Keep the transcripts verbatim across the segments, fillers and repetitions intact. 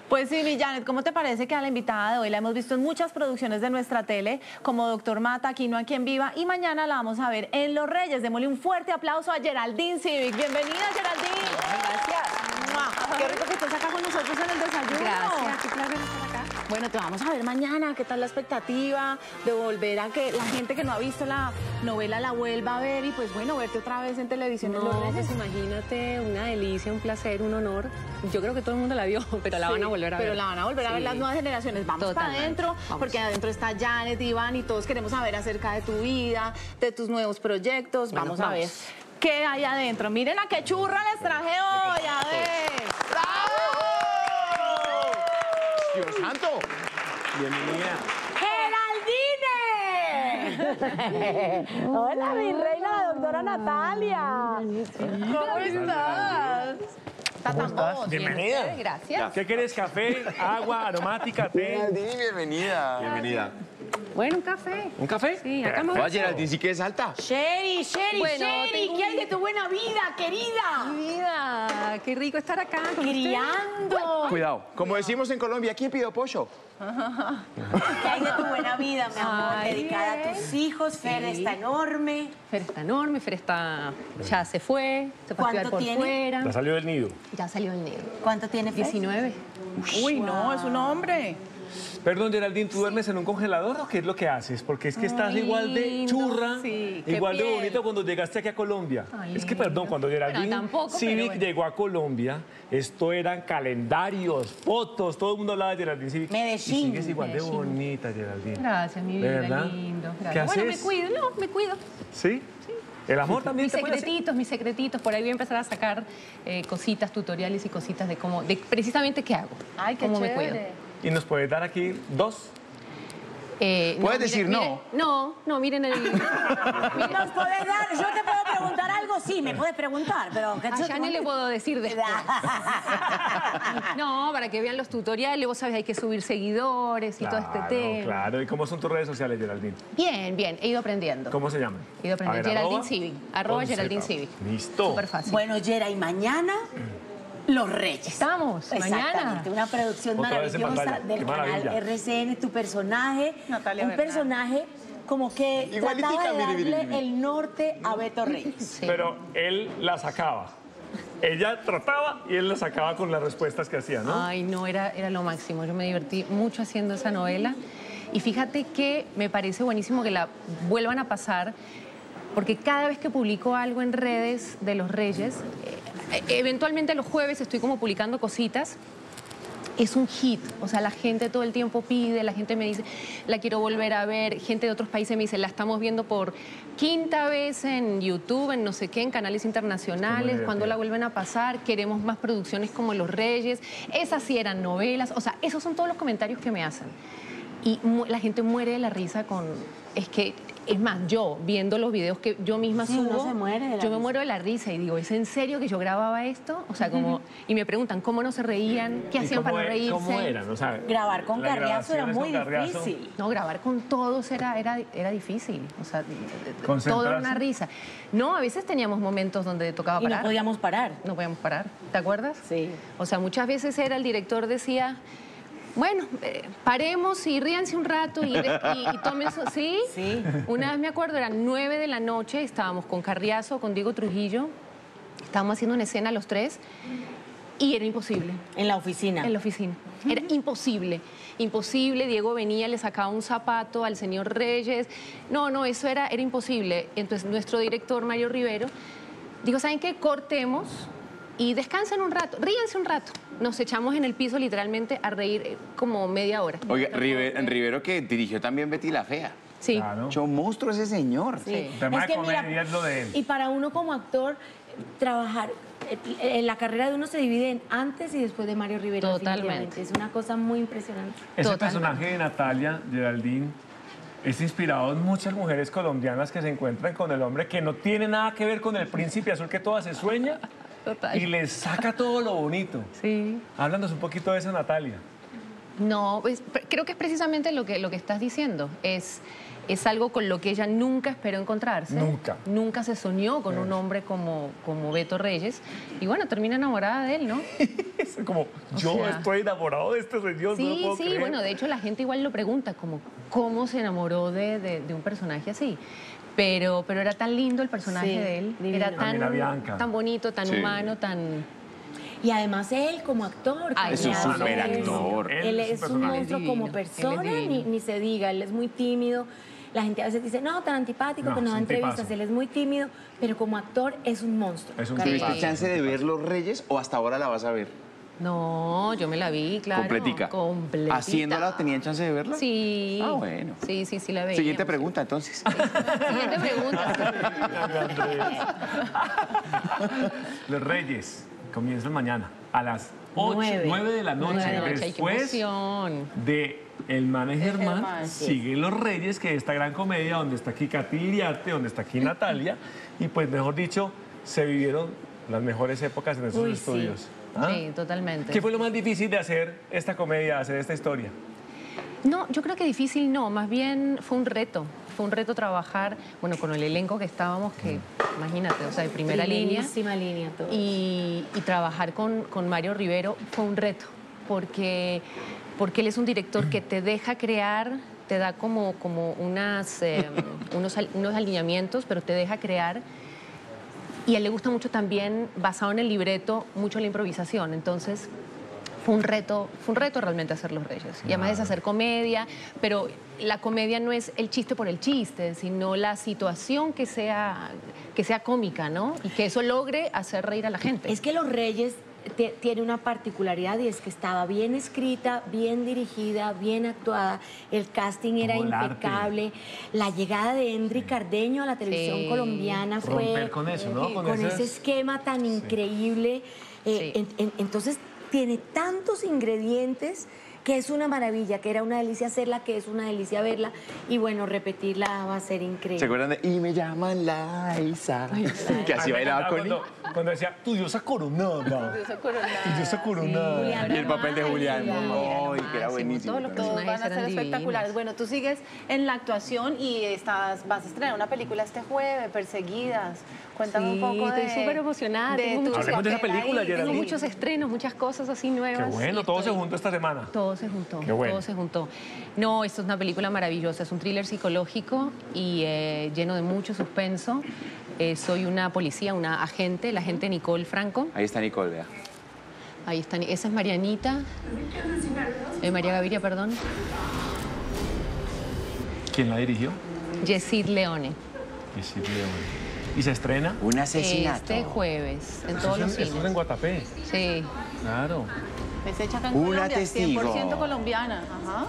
Pues sí, mi Janet, ¿cómo te parece que a la invitada de hoy la hemos visto en muchas producciones de nuestra tele, como Doctor Mata, aquí no aquí en Viva, y mañana la vamos a ver en Los Reyes? Démosle un fuerte aplauso a Geraldine Civic. Bienvenida, Geraldine. Gracias. ¡Mua! Qué rico que estés acá con nosotros en el desayuno. Gracias, qué placer estar acá. Bueno, te vamos a ver mañana. ¿Qué tal la expectativa de volver a que la gente que no ha visto la novela la vuelva a ver y pues bueno, verte otra vez en televisión en Los No, Reyes? pues imagínate, una delicia, un placer, un honor. Yo creo que todo el mundo la vio, pero la van a volver a ver. Pero la van a volver a ver Sí. las nuevas generaciones. Vamos para Totalmente. adentro, Vamos. porque adentro está Janet, Iván, y todos queremos saber acerca de tu vida, de tus nuevos proyectos. Bueno, vamos a vamos. ver qué hay adentro. Miren a qué churra les traje hoy. A ver. ¡Dios santo! Bienvenida. ¡Geraldine! Hola, mi reina, la doctora Natalia. ¿Cómo estás? ¿Cómo estás? Bienvenida. Gracias. ¿Qué quieres? ¿Café? ¿Agua? ¿Aromática? ¿Té? Geraldine, bienvenida. Bienvenida. Bueno, un café. ¿Un café? Sí, acá me Oye, Geraldine sí que es alta. Sherry, Sherry, Bueno, Sherry, tengo ¿qué hay un- de tu buena vida, querida? Mi vida, qué rico estar acá con ustedes. Criando. Cuidado. Como decimos en Colombia, ¿quién pidió pollo? ¿Qué hay de tu buena vida, mi amor? Ay, Dedicada bien. a tus hijos. Fer Sí. está enorme. Fer está enorme, Fer está... ya se fue, se fue a ¿Cuánto estudiar por tiene? fuera. Ya salió del nido. Ya salió el nido. ¿Cuánto tiene Fer? diecinueve. Uy, no, es un hombre. Perdón, Geraldine, ¿tú duermes en un congelador o qué es lo que haces? Porque es que estás Muy igual de lindo, churra, sí, qué igual de piel. bonita cuando llegaste aquí a Colombia. Ay, es que, lindo. perdón, cuando Geraldine Bueno, tampoco, pero Civic bueno. llegó a Colombia, esto eran calendarios, fotos, todo el mundo hablaba de Geraldine Civic. Medellín. Y sigues igual de Medellín. bonita, Geraldine. Gracias, mi ¿De vida, verdad? lindo. ¿Qué Gracias. Bueno, me haces? cuido, no, me cuido. ¿Sí? ¿El amor también Mis te puede hacer? secretitos, mis secretitos. Por ahí voy a empezar a sacar eh, cositas, tutoriales y cositas de cómo, de precisamente qué hago. Ay, qué cómo me chévere. cuido. ¿Y nos puedes dar aquí dos? Eh, ¿Puedes miren- decir miren- no? No, no, miren el... ¿Nos podés dar? Yo te puedo preguntar algo, sí, me puedes preguntar, pero... que A yo- Janet le puedo decir después. No, para que vean los tutoriales, vos sabés, hay que subir seguidores y todo este Claro, tema. Claro, ¿y cómo son tus redes sociales, Geraldine? Bien, bien, he ido aprendiendo. ¿Cómo se llaman? He ido aprendiendo. A ver, Geraldine arroba, Civic. Arroba con Geraldine Z. Civic. Listo. Súper fácil. Bueno, Yera, y mañana, Los Reyes. Estamos, mañana. Exactamente, una producción Otra vez en maravillosa pantalla. del Qué canal maravilla. R C N, tu personaje. Natalia un Bernal. personaje como que Igualitica, trataba de miri, miri, darle miri. el norte a Beto Reyes. Sí. Pero él la sacaba. Ella trataba y él la sacaba con las respuestas que hacía, ¿no? Ay, no, era, era lo máximo. Yo me divertí mucho haciendo esa novela. Y fíjate que me parece buenísimo que la vuelvan a pasar, porque cada vez que publico algo en redes de Los Reyes, eh, eventualmente los jueves estoy como publicando cositas. Es un hit, o sea, la gente todo el tiempo pide, la gente me dice, la quiero volver a ver, gente de otros países me dice, la estamos viendo por quinta vez en YouTube, en no sé qué, en canales internacionales, Muy cuando la divertida. vuelven a pasar, queremos más producciones como Los Reyes, esas sí eran novelas, o sea, esos son todos los comentarios que me hacen. Y mu- la gente muere de la risa con, es que, es más, yo viendo los videos que yo misma Sí, subo, uno se muere de la yo me risa. muero de la risa y digo, ¿es en serio que yo grababa esto? O sea, como, y me preguntan, ¿cómo no se reían? ¿Qué ¿Y hacían cómo para no e- reírse? ¿Cómo eran? O sea, Grabar con las Carriazo era grabaciones muy con Carriazo. difícil. No, grabar con todos era, era, era difícil. O sea, todo Concentrarse. era una risa. No, a veces teníamos momentos donde tocaba Y parar. no podíamos parar. No podíamos parar. ¿Te acuerdas? Sí. O sea, muchas veces era el director decía, bueno, eh, paremos y ríanse un rato y, de- y, y tomen su... ¿Sí? Sí. Una vez me acuerdo, eran nueve de la noche, estábamos con Carriazo, con Diego Trujillo, estábamos haciendo una escena los tres y era imposible. En la oficina. En la oficina. Era imposible, imposible. Diego venía, le sacaba un zapato al señor Reyes. No, no, eso era, era imposible. Entonces nuestro director, Mario Rivero, dijo, ¿saben qué? Cortemos y descansen un rato, ríense un rato. Nos echamos en el piso literalmente a reír eh, como media hora. Oiga, Rive- Rivero que dirigió también Betty la Fea. Sí. Claro. Hecho monstruo ese señor. Sí. El tema Es de que mira, comedia es lo de él. y para uno como actor, trabajar, eh, eh, la carrera de uno se divide en antes y después de Mario Rivera. Totalmente. definitivamente. Es una cosa muy impresionante. Ese Totalmente. personaje de Natalia, Geraldine, es inspirado en muchas mujeres colombianas que se encuentran con el hombre que no tiene nada que ver con el príncipe azul que toda se sueña Total. y les saca todo lo bonito. Sí. Háblanos un poquito de esa Natalia. No, pues, pre- creo que es precisamente lo que, lo que estás diciendo. Es es algo con lo que ella nunca esperó encontrarse. Nunca. Nunca se soñó con un hombre como, como Beto Reyes. Y bueno, termina enamorada de él, ¿no? Es como, yo sea, estoy enamorado de este señor, no lo Sí, puedo sí, creer. bueno, de hecho la gente igual lo pregunta, como, ¿cómo se enamoró de, de, de un personaje así? Pero, pero era tan lindo el personaje Sí, de él, divino. era También a Bianca. tan, tan bonito, tan Sí. humano, tan... Y además él como actor. Ay, que es un hace- súper actor. Él, Él es un es un personaje monstruo divino, como él persona, es divino. ni, ni se diga. Él es muy tímido. La gente a veces dice, no, tan antipático, No, que no es da un entrevistas. tipazo. Él es muy tímido, pero como actor es un monstruo. Es un Carlos. ¿Tuviste Sí. chance de ver Los Reyes o hasta ahora la vas a ver? No, yo me la vi, claro. Completica. Completita. ¿Haciéndola tenían chance de verla? Sí. Ah, bueno. Sí, sí, sí la veía. Siguiente pregunta, entonces. Siguiente pregunta. Los Reyes comienzan mañana a las ocho, Nueve. nueve de la noche. Nueve de la noche, ay, qué Después emoción. de El Man es Germán, Germán, sí. sigue Los Reyes, que es esta gran comedia donde está aquí Katy Iriarte, donde está aquí Natalia, y pues mejor dicho, se vivieron las mejores épocas en esos Uy, sí. estudios. ¿Ah? Sí, totalmente. ¿Qué fue lo más difícil de hacer esta comedia, hacer esta historia? No, yo creo que difícil no, más bien fue un reto. Fue un reto trabajar, bueno, con el elenco que estábamos, que imagínate, o sea, de primera línea. Primerísima línea todo. Y, y trabajar con, con Mario Rivero fue un reto, porque, porque él es un director que te deja crear, te da como, como unas, eh, unos, al- unos alineamientos, pero te deja crear. Y a él le gusta mucho también, basado en el libreto, mucho la improvisación. Entonces, fue un reto, fue un reto realmente hacer Los Reyes. Y además es hacer comedia, pero la comedia no es el chiste por el chiste, sino la situación que sea, que sea cómica, ¿no? Y que eso logre hacer reír a la gente. Es que Los Reyes te- tiene una particularidad y es que estaba bien escrita, bien dirigida, bien actuada. El casting era Como el arte. impecable. La llegada de Endry Cardeño a la televisión Sí. colombiana fue Romper con eso, ¿no? con, Con esas- ese esquema tan increíble. Eh, Sí. en- en- entonces tiene tantos ingredientes que es una maravilla, que era una delicia hacerla, que es una delicia verla y bueno, repetirla va a ser increíble. ¿Se acuerdan de Y me llaman Laisa? Que así A mí me bailaba encantaba con cuando, cuando decía, tu diosa coronada. Tu diosa coronada. Julián Y el papel de Julián. Julián. Ay, que era Máximo, buenísimo. todos los también. Todos van a ser eran espectaculares. divinos. Bueno, tú sigues en la actuación y estás, vas a estrenar una película este jueves, Perseguidas. Cuéntame Sí, un poco de... estoy súper emocionada, de tengo tu muchos- Hablemos de esa papel película, ahí. Geraldine. Tengo muchos estrenos, muchas cosas así nuevas. Qué bueno, y todo se estoy- juntó esta semana. Todo se juntó, Qué bueno. todo se juntó. No, esto es una película maravillosa, es un thriller psicológico y eh, lleno de mucho suspenso. Eh, soy una policía, una agente, la agente Nicole Franco. Ahí está Nicole, vea. Ahí está, esa es Marianita, eh, María Gaviria, perdón. ¿Quién la dirigió? Yesid Leone. Yesid Leone. ¿Y se estrena? Un asesinato. Este jueves, en Eso todos es en- los eso es en cines. Guatapé. Sí. Claro. Es hecha acá en Una Colombia, testigo. cien por ciento colombiana. Ajá.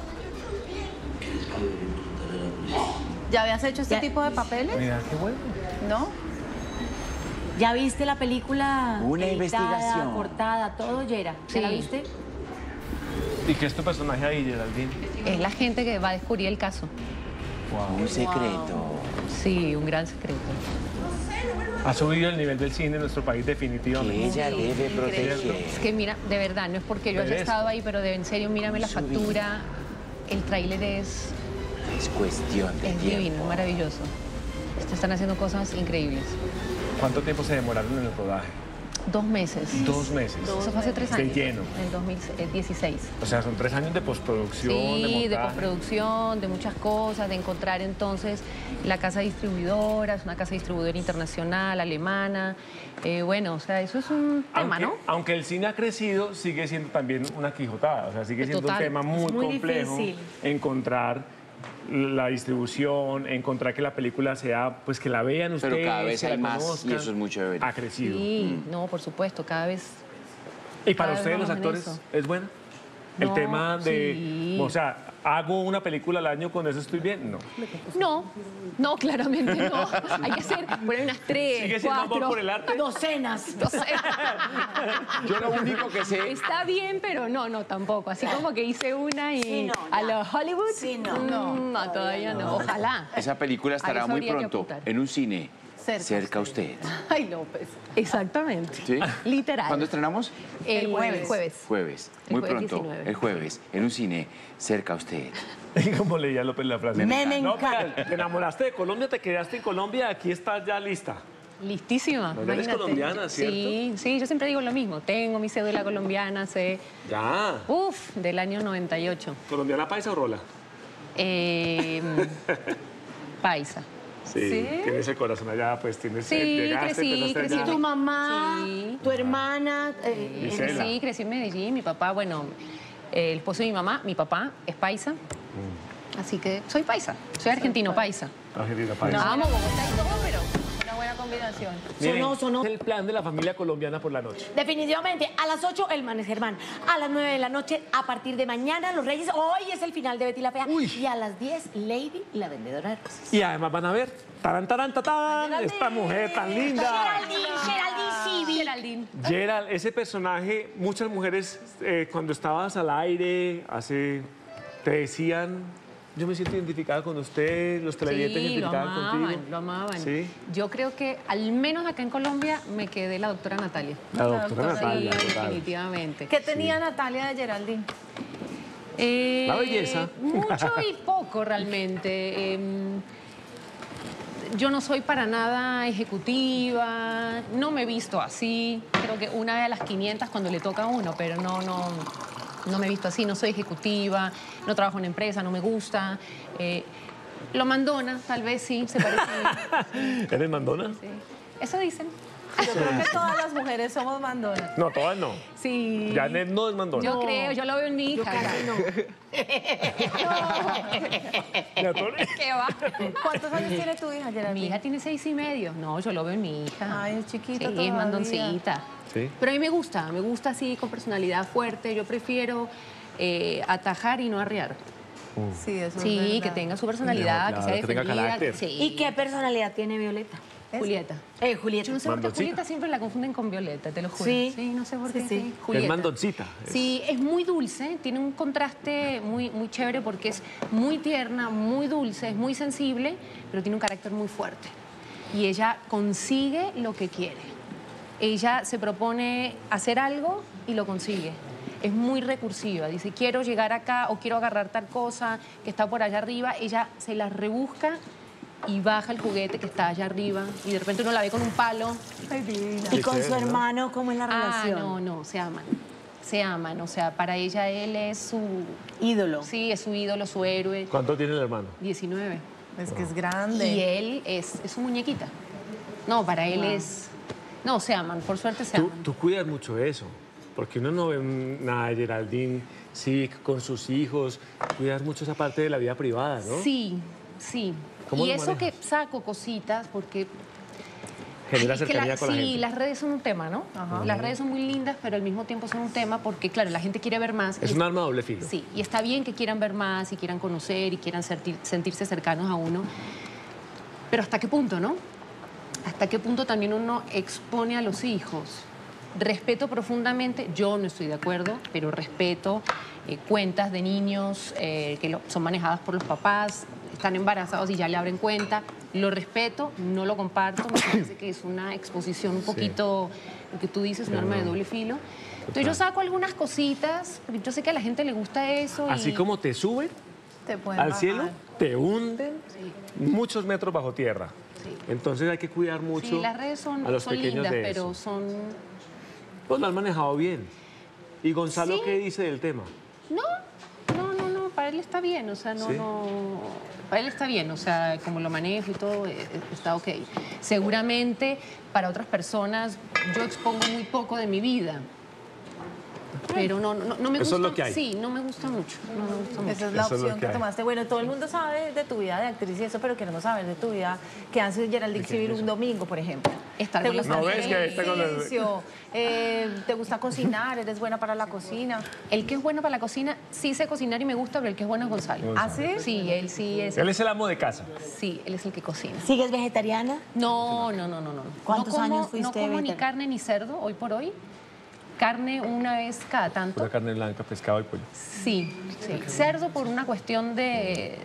¿Ya habías hecho este Ya- tipo de papeles? Mira, qué bueno. ¿No? ¿Ya viste la película? Una editada, investigación. cortada, todo, Yera? ¿Ya Sí. la viste? ¿Y qué es tu personaje ahí, Geraldine? Es la gente que va a descubrir el caso. Wow. Un secreto. Sí, un gran secreto. Ha subido el nivel del cine en nuestro país Que definitivamente. ella debe proteger. Es que mira, de verdad, no es porque yo haya Pero estado ahí, pero de en serio, mírame la Su vida. factura. El tráiler es, Es cuestión de es divino, tiempo. es maravilloso. Est- Están haciendo cosas increíbles. ¿Cuánto tiempo se demoraron en el rodaje? Dos meses. Dos meses. Eso fue hace tres De años. lleno. En el dos mil dieciséis. O sea, son tres años de postproducción, de Sí, montaje. de postproducción, de muchas cosas, de encontrar entonces la casa distribuidora, es una casa distribuidora internacional, alemana. Eh, bueno, o sea, eso es un tema, Aunque, ¿no? aunque el cine ha crecido, sigue siendo también una quijotada. O sea, sigue siendo Total. un tema muy, Es muy complejo difícil. encontrar la distribución, encontrar que la película sea, pues que la vean ustedes, Pero cada vez que hay la más y conozcan. eso es muy chévere. Ha crecido. Sí, no, por supuesto, cada vez. ¿Y para cada vez ustedes los vamos en actores eso. es bueno? El No, tema de, sí. o sea, hago una película al año, con eso estoy bien. No. No, no, claramente no. Hay que hacer, poner unas tres, Sigue siendo amor cuatro. por el arte. Docenas. No sé. Yo lo único que sé... Está bien, pero no, no, tampoco. Así como que hice una y Sí, no, a ya. los Hollywood. Sí, no. mm, no, todavía no. Ojalá. Esa película A estará eso muy habría que pronto apuntar. en un cine. Cerca cerca a usted. Ay, López. Exactamente. ¿Sí? Literal. ¿Cuándo estrenamos? El jueves. jueves. Jueves. El Muy jueves pronto. diecinueve. El jueves. En un cine cerca a usted. Como leía López la frase. Me No, encanta. pero te enamoraste de Colombia, te quedaste en Colombia, aquí estás ya lista. Listísima. No, ya eres imagínate. colombiana, ¿cierto? Sí, sí, yo siempre digo lo mismo. Tengo mi cédula colombiana hace, Ya. uff, del año noventa y ocho. ¿Colombiana paisa o rola? Eh, paisa. Sí. Tienes el corazón allá, pues tienes... Sí, llegaste, crecí, empezaste crecí. allá. Tu mamá, Sí. tu hermana. eh, Gisela. Sí, crecí en Medellín. Mi papá, bueno, eh, el esposo de mi mamá, mi papá es paisa. Así que soy paisa, soy argentino paisa. Argentina, paisa. Amo Bogotá y todo, pero Una buena combinación. Miren, sonó, sonó. es el plan de la familia colombiana por la noche. Definitivamente, a las ocho el Man es Germán. A las nueve de la noche, a partir de mañana, Los Reyes. Hoy es el final de Betty la Fea. Uy. Y a las diez, Lady, la vendedora de rosas. Y además van a ver, tarán, tarán, tatán, Geraldine. esta mujer tan linda. Geraldine, Geraldine Civi. Geraldine. Gerald, ese personaje, muchas mujeres, eh, cuando estabas al aire, hace, te decían, yo me siento identificada con usted, los televidentes Sí, lo identificaban amaban, contigo. lo amaban. Sí. Yo creo que, al menos acá en Colombia, me quedé la doctora Natalia. La doctora Sí, Natalia, Sí, total. definitivamente. ¿Qué tenía Natalia de Geraldine? Eh, La belleza. Mucho y poco realmente. Em, yo no soy para nada ejecutiva, no me he visto así. Creo que una de las quinientas cuando le toca a uno, pero no, no, no me he visto así. No soy ejecutiva, no trabajo en empresa, no me gusta. Eh, lo mandona, tal vez sí, se parece. ¿Eres mandona? Sí. Eso dicen. Yo creo que todas las mujeres somos mandonas. No, todas no. Sí. Janet no es mandona. Yo creo, yo lo veo en mi hija. Casi no. ¿Me atore? ¿Qué va? ¿Cuántos años tiene tu hija, Geraldine? Mi hija tiene seis y medio. No, yo lo veo en mi hija. Ay, es chiquita Sí, todavía. es mandoncita. Sí. Pero a mí me gusta, me gusta así, con personalidad fuerte. Yo prefiero eh, atajar y no arrear. Sí, eso es Sí, verdad. que tenga su personalidad, Claro, que sea que tenga defendida. carácter. Sí. ¿Y qué personalidad tiene Violeta? Julieta. Eh, Julieta. Yo no sé por qué Mandoncita. Julieta siempre la confunden con Violeta, te lo juro. Sí. no sé por Sí, qué. sí. Sí, Es Julieta. mandoncita. Sí, es muy dulce, tiene un contraste muy, muy chévere porque es muy tierna, muy dulce, es muy sensible, pero tiene un carácter muy fuerte. Y ella consigue lo que quiere. Ella se propone hacer algo y lo consigue. Es muy recursiva, dice, quiero llegar acá o quiero agarrar tal cosa que está por allá arriba. Ella se la rebusca y baja el juguete que está allá arriba y de repente uno la ve con un palo. Ay, divina. ¿Y con Qué su chévere, ¿no? hermano cómo es la Ah, relación? no, no, se aman. Se aman, o sea, para ella él es su... Ídolo. Sí, es su ídolo, su héroe. ¿Cuánto tiene el hermano? diecinueve. Es que es grande. Y él es, es su muñequita. No, para él es... No, se aman, por suerte se Tú, aman. tú cuidas mucho eso, porque uno no ve nada de Geraldine, sí, con sus hijos, cuidas mucho esa parte de la vida privada, ¿no? Sí, sí. ¿Cómo Y lo eso manejas? que saco cositas, porque... Genera Ay, es que cercanía la- con la sí, gente. las redes son un tema, ¿no? Las redes son muy lindas, pero al mismo tiempo son un tema porque, claro, la gente quiere ver más. Es y- un arma de doble filo. Sí, y está bien que quieran ver más y quieran conocer y quieran sentir- sentirse cercanos a uno. Pero ¿hasta qué punto, no? ¿Hasta qué punto también uno expone a los hijos? Respeto profundamente, yo no estoy de acuerdo, pero respeto eh, cuentas de niños eh, que lo- son manejadas por los papás, están embarazados y ya le abren cuenta. Lo respeto, no lo comparto, me parece que es una exposición un poquito, lo que tú dices, un arma de doble filo. Entonces yo saco algunas cositas, porque yo sé que a la gente le gusta eso. Así y- como te suben Te pueden al bajar. cielo, te hunden muchos metros bajo tierra. Sí. Entonces hay que cuidar mucho Sí, las redes son, a los son pequeños lindas, de pero eso. son... Pues lo han manejado bien. ¿Y Gonzalo Sí. qué dice del tema? No, no, no, no, para él está bien, o sea, no, ¿Sí? no, para él está bien, o sea, como lo manejo y todo, eh, eh, está ok. Seguramente para otras personas yo expongo muy poco de mi vida, pero no, no, no me Eso gusta. es lo que hay. Sí, no me gusta mucho, no me gusta mucho. Esa es la Eso es lo opción que que, hay. tomaste. Bueno, todo el mundo sabe de tu vida de actriz y eso, pero queremos saber de tu vida que hace Geraldine Civil un domingo, por ejemplo. Estar ¿Te con la gusta el familia. No, ves que está con el- ejercicio? Eh, ¿Te gusta cocinar? ¿Eres buena para la cocina? El que es bueno para la cocina, sí sé cocinar y me gusta, pero el que es bueno es Gonzalo. ¿Ah, sí? Sí, él sí es, Él es el amo de casa. sí, él es el que cocina. ¿Sigues vegetariana? No, no, no, no, no. ¿Cuántos no como, años fuiste No como ni vegetariana? carne ni cerdo hoy por hoy. Carne una vez cada tanto. Pura carne blanca, pescado y pollo. Sí, sí. Cerdo por una cuestión de,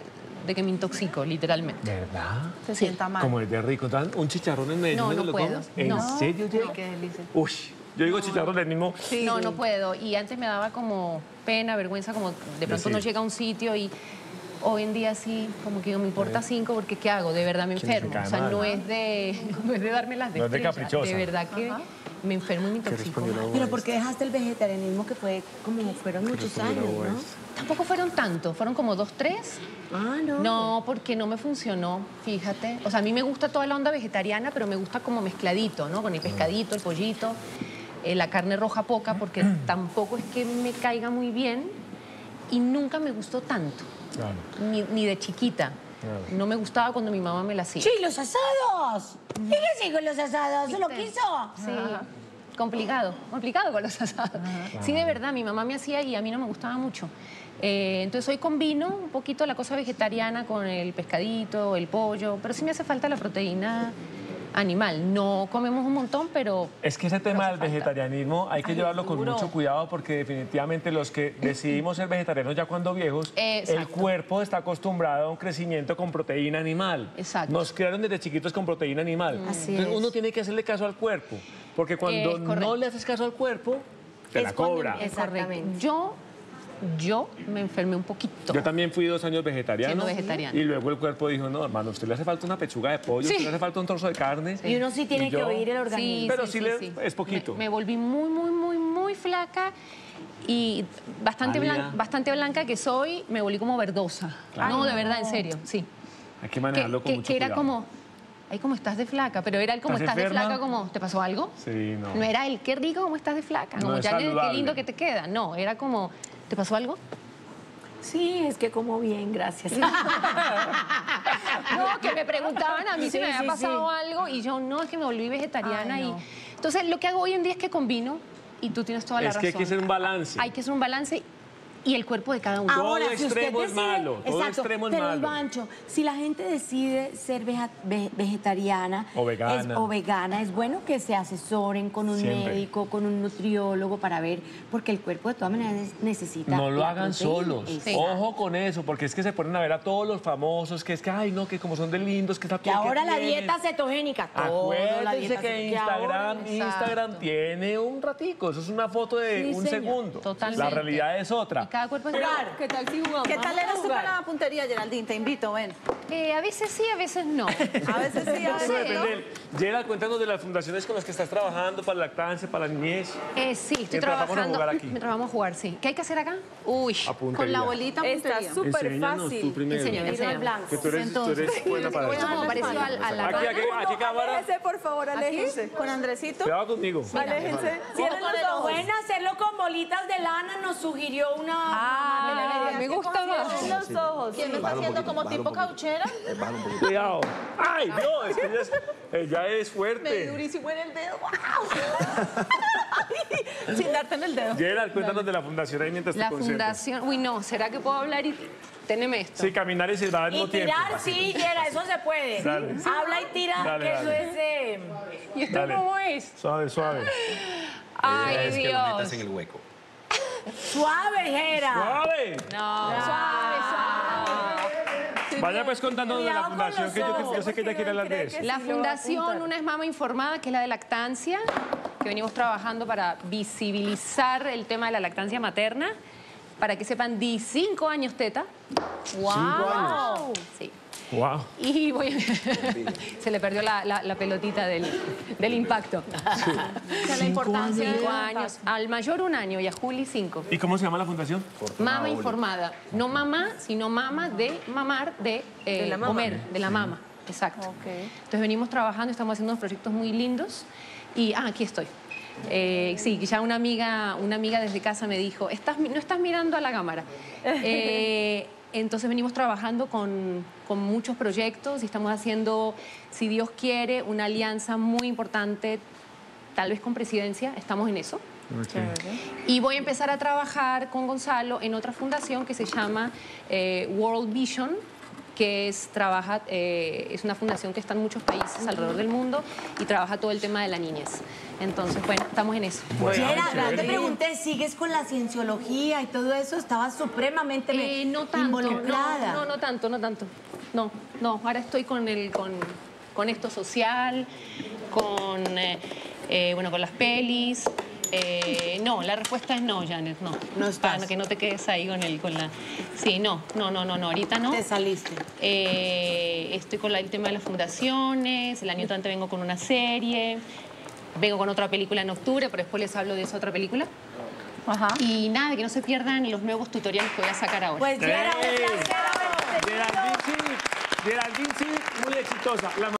de que me intoxico, literalmente. ¿Verdad? Se sienta mal. Como es de rico. ¿Tan- ¿Un chicharrón en Medellín No, me no lo puedo. comes? ¿En No. serio, Jay? Ay, qué delicia. Uy, yo digo chicharrón del mismo. No, no puedo. Y antes me daba como pena, vergüenza, como de pronto Decir. no llega a un sitio y hoy en día sí, como que no me importa cinco porque ¿qué hago? De verdad me Sí, se enfermo. cae O sea, mal. no es de, no es de darme las de No es de estrella. caprichosa. De verdad que me enfermo y me intoxico. Pero ¿por qué dejaste el vegetarianismo que fue como fueron muchos años, no? Tampoco fueron tantos, fueron como dos, tres. Ah, no. No, porque no me funcionó, fíjate. O sea, a mí me gusta toda la onda vegetariana, pero me gusta como mezcladito, ¿no? Con el pescadito, el pollito, eh, la carne roja poca, porque tampoco es que me caiga muy bien y nunca me gustó tanto, Claro. ni, ni de chiquita. Claro. No me gustaba cuando mi mamá me la hacía. Sí, los asados. ¿Y qué sí con los asados? ¿Se lo quiso? Sí, complicado, complicado con los asados. Sí, de verdad, mi mamá me hacía y a mí no me gustaba mucho. Eh, entonces hoy combino un poquito la cosa vegetariana con el pescadito, el pollo, pero sí me hace falta la proteína animal. No comemos un montón, pero... Es que ese tema del hace falta. vegetarianismo hay que Ay, llevarlo con duro. mucho cuidado porque definitivamente los que decidimos ser vegetarianos ya cuando viejos, Exacto. el cuerpo está acostumbrado a un crecimiento con proteína animal. Exacto. Nos crearon desde chiquitos con proteína animal. Así Entonces es. uno tiene que hacerle caso al cuerpo, porque cuando Es no correcto. le haces caso al cuerpo, te Es la cuando- cobra. es- Exactamente. Correcto. Yo, yo me enfermé un poquito. Yo también fui dos años vegetariano. Siendo vegetariano. Y luego el cuerpo dijo, no, hermano, a usted le hace falta una pechuga de pollo, a Sí. usted le hace falta un trozo de carne. Y uno sí tiene Y yo- que oír el Sí, organismo. Pero sí le- es poquito. Me, me volví muy, muy, muy, muy flaca y bastante, Pálida. blan- bastante blanca que soy, me volví como verdosa. Claro. No, de verdad, en serio, sí. Hay que Que, manejarlo con que- mucho que era cuidado. como, ay, como estás de flaca, pero era el como ¿Estás estás de enferma? flaca, como, ¿te pasó algo? Sí, no. No era el, qué rico, cómo estás de flaca, No como es ya qué saludable. lindo que te queda. No, era como, ¿te pasó algo? Sí, es que como bien, gracias. No, que me preguntaban a mí si Sí, me había sí, pasado sí. algo y yo no, es que me volví vegetariana. Ay, y no. entonces lo que hago hoy en día es que combino y tú tienes toda la Es razón. que hay que hacer un balance. Hay que hacer un balance y el cuerpo de cada uno. Todo extremo es malo, todo exacto, extremo es pero malo. Ivancho, si la gente decide ser veja- ve- vegetariana O vegana. es- o vegana, es bueno que se asesoren con un Siempre. médico, con un nutriólogo para ver, porque el cuerpo de todas maneras necesita. No lo la hagan proteína. solos. Exacto. Ojo con eso, porque es que se ponen a ver a todos los famosos, que es que, ay, no, que como son de lindos, que está Que ahora la dieta cetogénica, todo la Acuérdense dieta que cetogénica Instagram, ahora- Instagram Exacto. tiene un ratico, eso es una foto de Sí, un señor. segundo. Totalmente. La realidad es otra. Y cada cuerpo es Claro. ¿Qué tal si jugamos? ¿Qué tal eres tú para la puntería, Geraldine? Te invito, ven. Eh, a veces sí, a veces no. A veces sí, a Eso veces depende no. del- Gerald, cuéntanos de las fundaciones con las que estás trabajando para la lactancia, para la niñez. Eh, sí, estoy Mientras vamos a trabajando. jugar aquí. Mientras vamos a jugar, sí. ¿Qué hay que hacer acá? Uy, A puntería. Con la bolita Está puntería. súper Enséñanos fácil. tú primero. enséñame, Tiro al enséñame. blanco. Que tú eres, tú Entonces, eres buena para Es eso. como parecido a, a la Aquí, aquí, aquí cámara. Aléjense, por favor, Aquí, aléjense. con Andresito. Cuidado conmigo. Aléjense. Cierren con los el ojo. ojos. Pueden hacerlo con bolitas de lana, nos sugirió una. Ah, me gusta más. Cierren los ojos. ¿Quién me está haciendo como tipo cauchera? Cuidado. Ay, no, es que ella es, ella es Me fuerte. durísimo en el dedo. ¡Wow! Sin darte en el dedo. Gerald, cuéntanos de la fundación ahí mientras La te concentras. fundación. Uy, no, ¿será que puedo hablar y teneme esto? Sí, caminar y silbar al Y mismo tiempo. tirar, sí, Yera, eso se puede. Dale. Habla y tira, Dale, que dale. eso es. eh, ¿Y esto Dale. cómo es? Suave, suave. Ay, es que lo metas Dios. en el hueco. Suave, Jera. ¡Suave! No, suave, suave. Vaya pues contándonos de la Cuidado con fundación, los que yo, ojos, yo sé que ella quiere hablar de cree eso. que La sí lo va a fundación apuntar. Una es Mama Informada, que es la de lactancia, que venimos trabajando para visibilizar el tema de la lactancia materna, para que sepan, di cinco años teta. ¡Wow! años? Sí. Wow. Y voy se le perdió la, la- la pelotita del, del impacto. O sea, la importancia de Cinco años. Al mayor un año y a Juli cinco. ¿Y cómo se llama la fundación? Mama informada. No mamá, sino mama de mamar, de, eh, De la mama. comer, de la mama. Exacto. Entonces venimos trabajando, estamos haciendo unos proyectos muy lindos. Y, ah, aquí estoy. Eh, sí, ya una amiga, una amiga desde casa me dijo, estás, mi- no estás mirando a la cámara. Eh, entonces venimos trabajando con, con muchos proyectos y estamos haciendo, si Dios quiere, una alianza muy importante, tal vez con Presidencia, estamos en eso. Y voy a empezar a trabajar con Gonzalo en otra fundación que se llama eh, World Vision, que es, trabaja, eh, es una fundación que está en muchos países alrededor del mundo y trabaja todo el tema de la niñez. Entonces, bueno, estamos en eso. Bueno, Gerald, yo te chévere. pregunté, ¿sigues con la cienciología y todo eso? Estabas supremamente Eh, no tanto, involucrada. no, no, no tanto, no tanto. No, no, ahora estoy con, el, con, con esto social, con, eh, eh, bueno, con las pelis. Eh, no, la respuesta es no, Janet, no. No estás. Para que no te quedes ahí con el, con la... Sí, no, no, no, no, no, ahorita no. Te saliste. Eh, estoy con la- el tema de las fundaciones, el año entrante vengo con una serie, vengo con otra película en octubre, pero después les hablo de esa otra película. Ajá. Y nada, que no se pierdan los nuevos tutoriales que voy a sacar ahora. Pues Gerald, un ¡Ey! placer haberte tenido. Geraldine Civic, Geraldine Civic, muy exitosa. La